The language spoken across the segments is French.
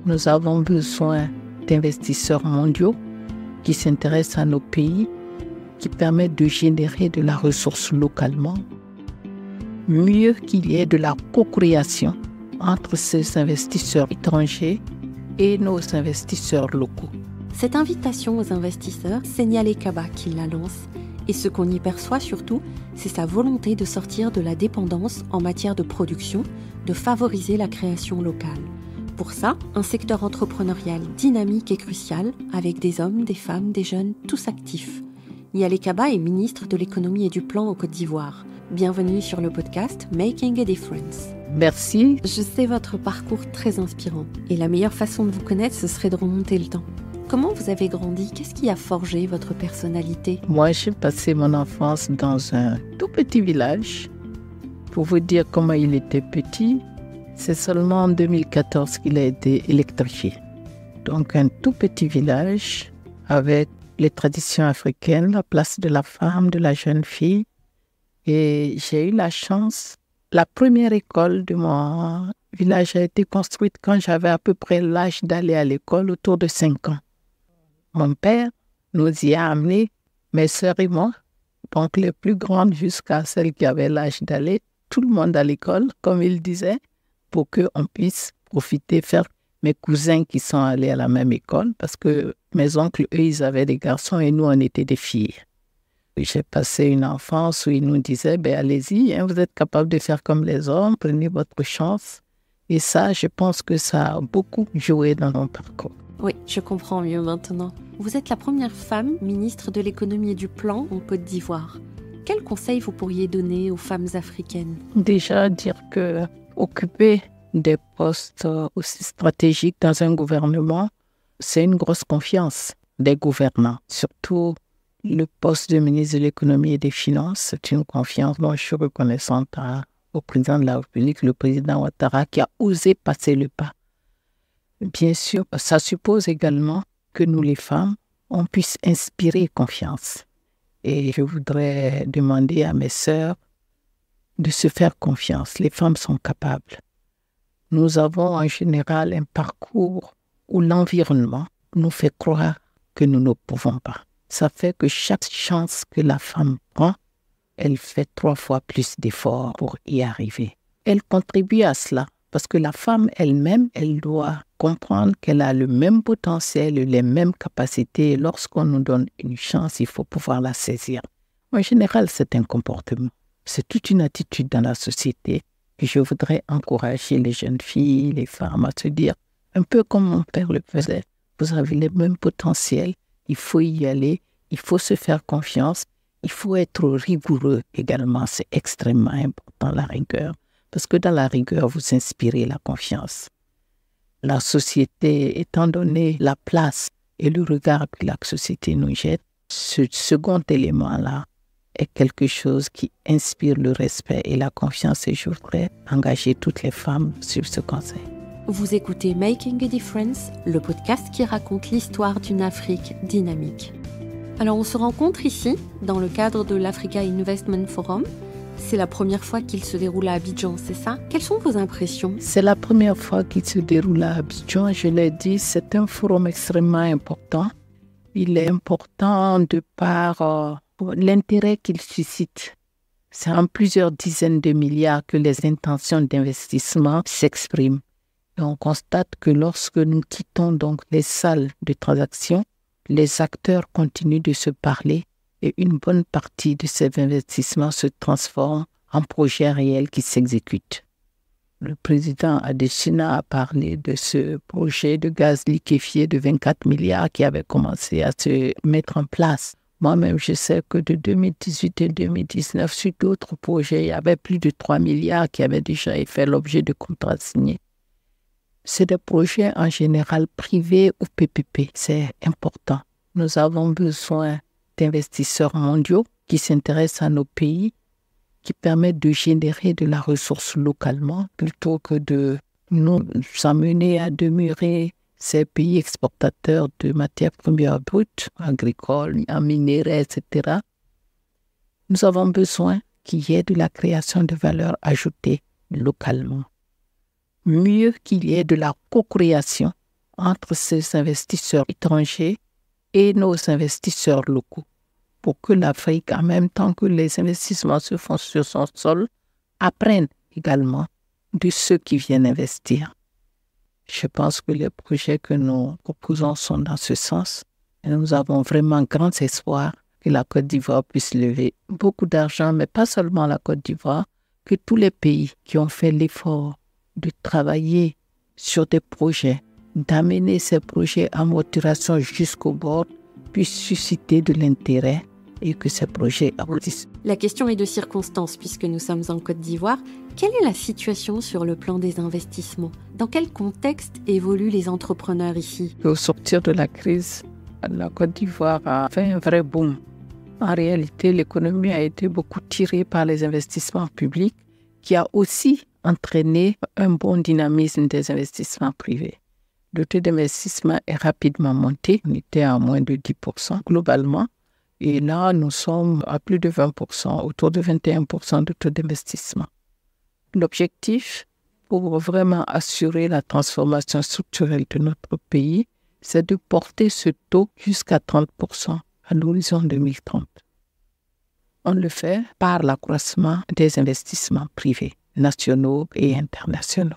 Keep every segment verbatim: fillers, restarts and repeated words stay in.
Nous avons besoin d'investisseurs mondiaux qui s'intéressent à nos pays, qui permettent de générer de la ressource localement. Mieux qu'il y ait de la co-création entre ces investisseurs étrangers et nos investisseurs locaux. Cette invitation aux investisseurs, c'est Nialé Kaba qui la lance. Et ce qu'on y perçoit surtout, c'est sa volonté de sortir de la dépendance en matière de production, de favoriser la création locale. Pour ça, un secteur entrepreneurial dynamique et crucial, avec des hommes, des femmes, des jeunes, tous actifs. Nialé Kaba est ministre de l'économie et du plan au Côte d'Ivoire. Bienvenue sur le podcast Making a Difference. Merci. Je sais votre parcours très inspirant. Et la meilleure façon de vous connaître, ce serait de remonter le temps. Comment vous avez grandi? Qu'est-ce qui a forgé votre personnalité? Moi, j'ai passé mon enfance dans un tout petit village. Pour vous dire comment il était petit, c'est seulement en deux mille quatorze qu'il a été électrifié. Donc un tout petit village avec les traditions africaines, la place de la femme, de la jeune fille. Et j'ai eu la chance, la première école de mon village a été construite quand j'avais à peu près l'âge d'aller à l'école, autour de cinq ans. Mon père nous y a amenés, mes sœurs et moi, donc les plus grandes jusqu'à celles qui avaient l'âge d'aller, tout le monde à l'école, comme il disait, pour qu'on puisse profiter, faire mes cousins qui sont allés à la même école, parce que mes oncles, eux, ils avaient des garçons et nous, on était des filles. J'ai passé une enfance où ils nous disaient, ben, allez-y, hein, vous êtes capables de faire comme les hommes, prenez votre chance. Et ça, je pense que ça a beaucoup joué dans mon parcours. Oui, je comprends mieux maintenant. Vous êtes la première femme ministre de l'économie et du plan en Côte d'Ivoire. Quels conseils vous pourriez donner aux femmes africaines? Déjà, dire que occuper des postes aussi stratégiques dans un gouvernement, c'est une grosse confiance des gouvernants. Surtout le poste de ministre de l'économie et des finances, c'est une confiance dont je suis reconnaissante à, au président de la République, le président Ouattara, qui a osé passer le pas. Bien sûr, ça suppose également que nous, les femmes, on puisse inspirer confiance. Et je voudrais demander à mes sœurs de se faire confiance. Les femmes sont capables. Nous avons en général un parcours où l'environnement nous fait croire que nous ne pouvons pas. Ça fait que chaque chance que la femme prend, elle fait trois fois plus d'efforts pour y arriver. Elle contribue à cela. Parce que la femme elle-même, elle doit comprendre qu'elle a le même potentiel, les mêmes capacités. Et lorsqu'on nous donne une chance, il faut pouvoir la saisir. En général, c'est un comportement. C'est toute une attitude dans la société. Et je voudrais encourager les jeunes filles, les femmes à se dire, un peu comme mon père le faisait, vous avez le même potentiel, il faut y aller, il faut se faire confiance, il faut être rigoureux également. C'est extrêmement important, la rigueur. Parce que dans la rigueur, vous inspirez la confiance. La société, étant donné la place et le regard que la société nous jette, ce second élément-là est quelque chose qui inspire le respect et la confiance. Et je voudrais engager toutes les femmes sur ce conseil. Vous écoutez Making a Difference, le podcast qui raconte l'histoire d'une Afrique dynamique. Alors on se rencontre ici, dans le cadre de l'Africa Investment Forum. C'est la première fois qu'il se déroule à Abidjan, c'est ça? Quelles sont vos impressions? C'est la première fois qu'il se déroule à Abidjan. Je l'ai dit, c'est un forum extrêmement important. Il est important de par euh, l'intérêt qu'il suscite. C'est en plusieurs dizaines de milliards que les intentions d'investissement s'expriment. Et on constate que lorsque nous quittons donc les salles de transaction, les acteurs continuent de se parler. Et une bonne partie de ces investissements se transforment en projets réels qui s'exécutent. Le président Adesina a parlé de ce projet de gaz liquéfié de vingt-quatre milliards qui avait commencé à se mettre en place. Moi-même, je sais que de deux mille dix-huit et deux mille dix-neuf, sur d'autres projets, il y avait plus de trois milliards qui avaient déjà fait l'objet de contrats signés. C'est des projets en général privés ou P P P. C'est important. Nous avons besoin d'investisseurs mondiaux qui s'intéressent à nos pays, qui permettent de générer de la ressource localement plutôt que de nous amener à demeurer ces pays exportateurs de matières premières brutes, agricoles, en minerais, et cetera. Nous avons besoin qu'il y ait de la création de valeur ajoutée localement. Mieux qu'il y ait de la co-création entre ces investisseurs étrangers et nos investisseurs locaux, pour que l'Afrique, en même temps que les investissements se font sur son sol, apprenne également de ceux qui viennent investir. Je pense que les projets que nous proposons sont dans ce sens. Et nous avons vraiment grand espoir que la Côte d'Ivoire puisse lever beaucoup d'argent, mais pas seulement la Côte d'Ivoire, que tous les pays qui ont fait l'effort de travailler sur des projets, d'amener ces projets à maturation jusqu'au bord, puissent susciter de l'intérêt et que ces projets aboutissent. La question est de circonstance puisque nous sommes en Côte d'Ivoire. Quelle est la situation sur le plan des investissements? Dans quel contexte évoluent les entrepreneurs ici? Au sortir de la crise, la Côte d'Ivoire a fait un vrai boom. En réalité, l'économie a été beaucoup tirée par les investissements publics qui a aussi entraîné un bon dynamisme des investissements privés. Le taux d'investissement est rapidement monté. On était à moins de dix pour cent globalement. Et là, nous sommes à plus de vingt pour cent, autour de vingt et un pour cent de taux d'investissement. L'objectif, pour vraiment assurer la transformation structurelle de notre pays, c'est de porter ce taux jusqu'à trente pour cent à l'horizon deux mille trente. On le fait par l'accroissement des investissements privés, nationaux et internationaux.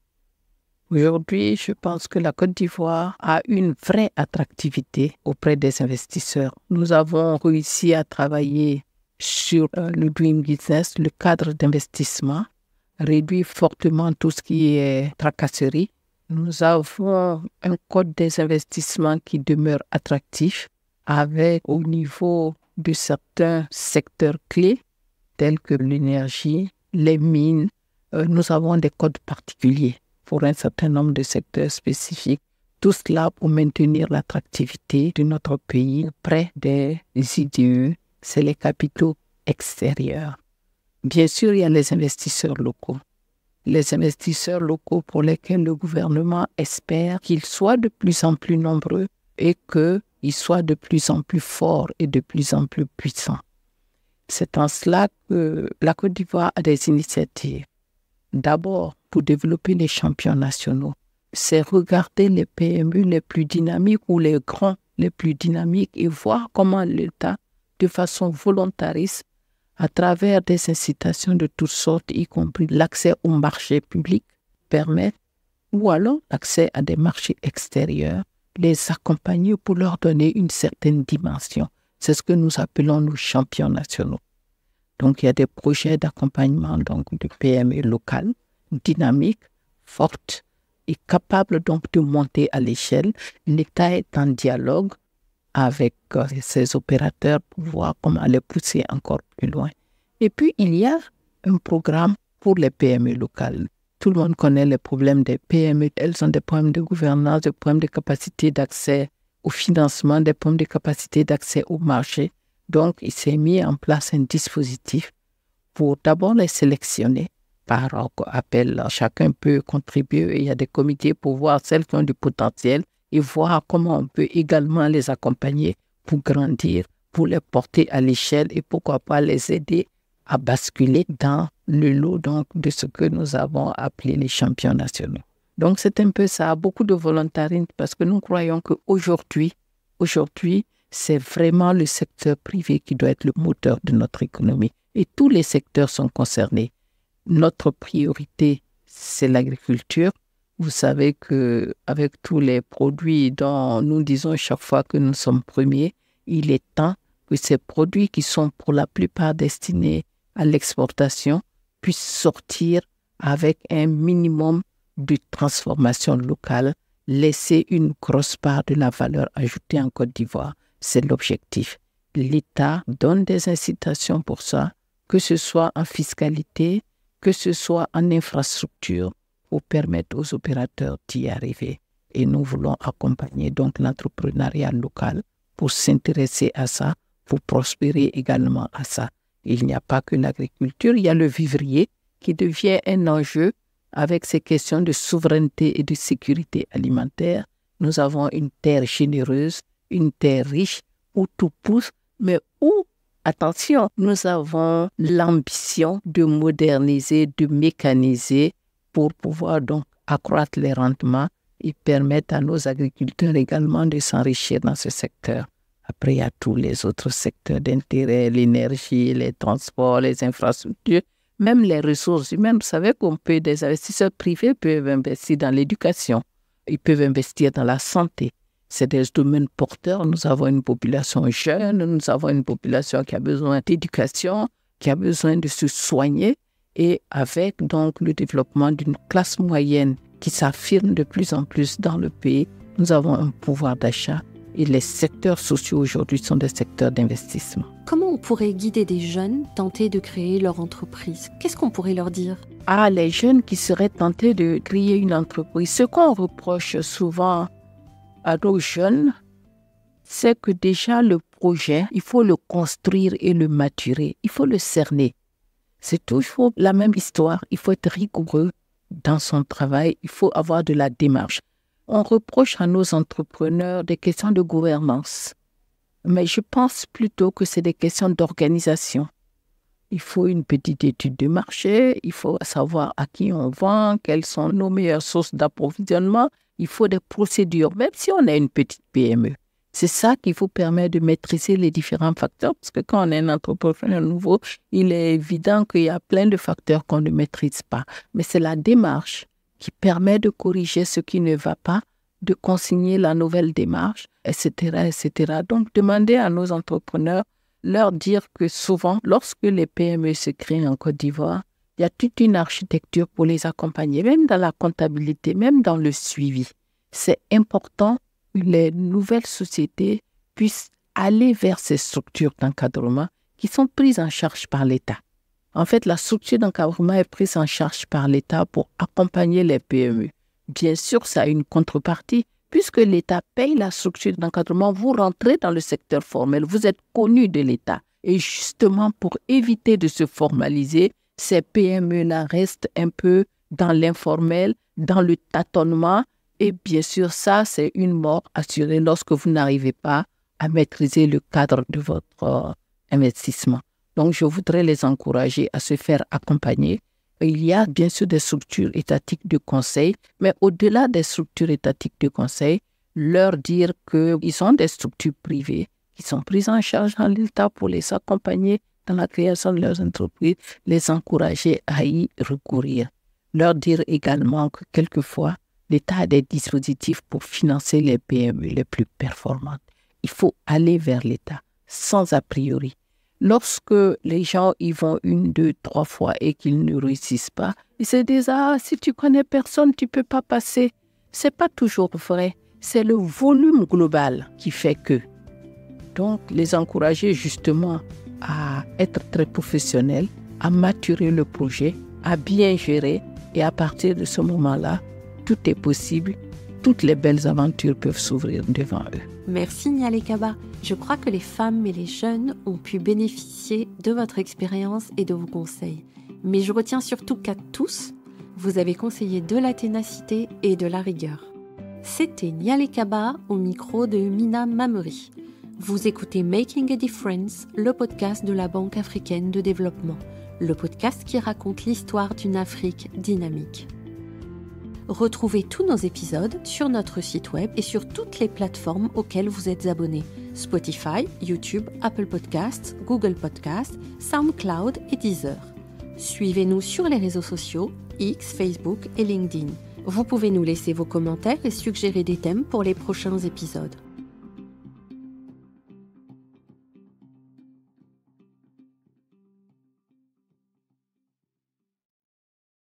Aujourd'hui, je pense que la Côte d'Ivoire a une vraie attractivité auprès des investisseurs. Nous avons réussi à travailler sur euh, le Doing Business, le cadre d'investissement, réduire fortement tout ce qui est tracasserie. Nous avons un code des investissements qui demeure attractif avec au niveau de certains secteurs clés tels que l'énergie, les mines. Euh, nous avons des codes particuliers pour un certain nombre de secteurs spécifiques. Tout cela pour maintenir l'attractivité de notre pays auprès des I D E, c'est les capitaux extérieurs. Bien sûr, il y a les investisseurs locaux. Les investisseurs locaux pour lesquels le gouvernement espère qu'ils soient de plus en plus nombreux et qu'ils soient de plus en plus forts et de plus en plus puissants. C'est en cela que la Côte d'Ivoire a des initiatives. D'abord, pour développer les champions nationaux, c'est regarder les P M E les plus dynamiques ou les grands les plus dynamiques et voir comment l'État, de façon volontariste, à travers des incitations de toutes sortes, y compris l'accès aux marchés publics, permet, ou alors l'accès à des marchés extérieurs, les accompagner pour leur donner une certaine dimension. C'est ce que nous appelons nos champions nationaux. Donc, il y a des projets d'accompagnement donc, de P M E locales, dynamiques, fortes et capables donc de monter à l'échelle. L'État est en dialogue avec euh, ses opérateurs pour voir comment les pousser encore plus loin. Et puis, il y a un programme pour les P M E locales. Tout le monde connaît les problèmes des P M E. Elles ont des problèmes de gouvernance, des problèmes de capacité d'accès au financement, des problèmes de capacité d'accès au marché. Donc, il s'est mis en place un dispositif pour d'abord les sélectionner par appel. Chacun peut contribuer. Il y a des comités pour voir celles qui ont du potentiel et voir comment on peut également les accompagner pour grandir, pour les porter à l'échelle et pourquoi pas les aider à basculer dans le lot donc, de ce que nous avons appelé les champions nationaux. Donc, c'est un peu ça, beaucoup de volontarisme parce que nous croyons qu'aujourd'hui, aujourd'hui, c'est vraiment le secteur privé qui doit être le moteur de notre économie. Et tous les secteurs sont concernés. Notre priorité, c'est l'agriculture. Vous savez qu'avec tous les produits dont nous disons chaque fois que nous sommes premiers, il est temps que ces produits qui sont pour la plupart destinés à l'exportation puissent sortir avec un minimum de transformation locale, laisser une grosse part de la valeur ajoutée en Côte d'Ivoire. C'est l'objectif. L'État donne des incitations pour ça, que ce soit en fiscalité, que ce soit en infrastructure, pour permettre aux opérateurs d'y arriver. Et nous voulons accompagner donc l'entrepreneuriat local pour s'intéresser à ça, pour prospérer également à ça. Il n'y a pas que l'agriculture, il y a le vivrier qui devient un enjeu avec ces questions de souveraineté et de sécurité alimentaire. Nous avons une terre généreuse, une terre riche où tout pousse, mais où, attention, nous avons l'ambition de moderniser, de mécaniser pour pouvoir donc accroître les rendements Ils permettent à nos agriculteurs également de s'enrichir dans ce secteur. Après, il y a tous les autres secteurs d'intérêt, l'énergie, les transports, les infrastructures, même les ressources humaines. Vous savez qu'on peut, des investisseurs privés peuvent investir dans l'éducation. Ils peuvent investir dans la santé. C'est des domaines porteurs. Nous avons une population jeune, nous avons une population qui a besoin d'éducation, qui a besoin de se soigner. Et avec donc le développement d'une classe moyenne qui s'affirme de plus en plus dans le pays, nous avons un pouvoir d'achat. Et les secteurs sociaux aujourd'hui sont des secteurs d'investissement. Comment on pourrait guider des jeunes tentés de créer leur entreprise? Qu'est-ce qu'on pourrait leur dire? Ah, les jeunes qui seraient tentés de créer une entreprise, ce qu'on reproche souvent à nos jeunes, c'est que déjà le projet, il faut le construire et le maturer, il faut le cerner. C'est toujours la même histoire, il faut être rigoureux dans son travail, il faut avoir de la démarche. On reproche à nos entrepreneurs des questions de gouvernance, mais je pense plutôt que c'est des questions d'organisation. Il faut une petite étude de marché, il faut savoir à qui on vend, quelles sont nos meilleures sources d'approvisionnement, il faut des procédures, même si on est une petite P M E. C'est ça qui vous permet de maîtriser les différents facteurs, parce que quand on est un entrepreneur nouveau, il est évident qu'il y a plein de facteurs qu'on ne maîtrise pas. Mais c'est la démarche qui permet de corriger ce qui ne va pas, de consigner la nouvelle démarche, et cetera, et cetera. Donc, demandez à nos entrepreneurs, leur dire que souvent, lorsque les P M E se créent en Côte d'Ivoire, il y a toute une architecture pour les accompagner, même dans la comptabilité, même dans le suivi. C'est important que les nouvelles sociétés puissent aller vers ces structures d'encadrement qui sont prises en charge par l'État. En fait, la structure d'encadrement est prise en charge par l'État pour accompagner les P M E. Bien sûr, ça a une contrepartie. Puisque l'État paye la structure d'encadrement, vous rentrez dans le secteur formel, vous êtes connu de l'État. Et justement, pour éviter de se formaliser, ces P M E-là restent un peu dans l'informel, dans le tâtonnement. Et bien sûr, ça, c'est une mort assurée lorsque vous n'arrivez pas à maîtriser le cadre de votre euh, investissement. Donc, je voudrais les encourager à se faire accompagner. Il y a bien sûr des structures étatiques de conseil, mais au-delà des structures étatiques de conseil, leur dire qu'ils ont des structures privées qui sont prises en charge dans l'État pour les accompagner dans la création de leurs entreprises, les encourager à y recourir. Leur dire également que quelquefois, l'État a des dispositifs pour financer les P M E les plus performantes. Il faut aller vers l'État, sans a priori. Lorsque les gens y vont une, deux, trois fois et qu'ils ne réussissent pas, ils se disent « Ah, si tu connais personne, tu ne peux pas passer ». Ce n'est pas toujours vrai. C'est le volume global qui fait que. Donc, les encourager justement à être très professionnels, à maturer le projet, à bien gérer. Et à partir de ce moment-là, tout est possible. Toutes les belles aventures peuvent s'ouvrir devant eux. Merci Niale Kaba. Je crois que les femmes et les jeunes ont pu bénéficier de votre expérience et de vos conseils. Mais je retiens surtout qu'à tous, vous avez conseillé de la ténacité et de la rigueur. C'était Niale Kaba au micro de Mina Mameri. Vous écoutez Making a Difference, le podcast de la Banque africaine de développement, le podcast qui raconte l'histoire d'une Afrique dynamique. Retrouvez tous nos épisodes sur notre site web et sur toutes les plateformes auxquelles vous êtes abonnés. Spotify, YouTube, Apple Podcasts, Google Podcasts, SoundCloud et Deezer. Suivez-nous sur les réseaux sociaux, X, Facebook et LinkedIn. Vous pouvez nous laisser vos commentaires et suggérer des thèmes pour les prochains épisodes.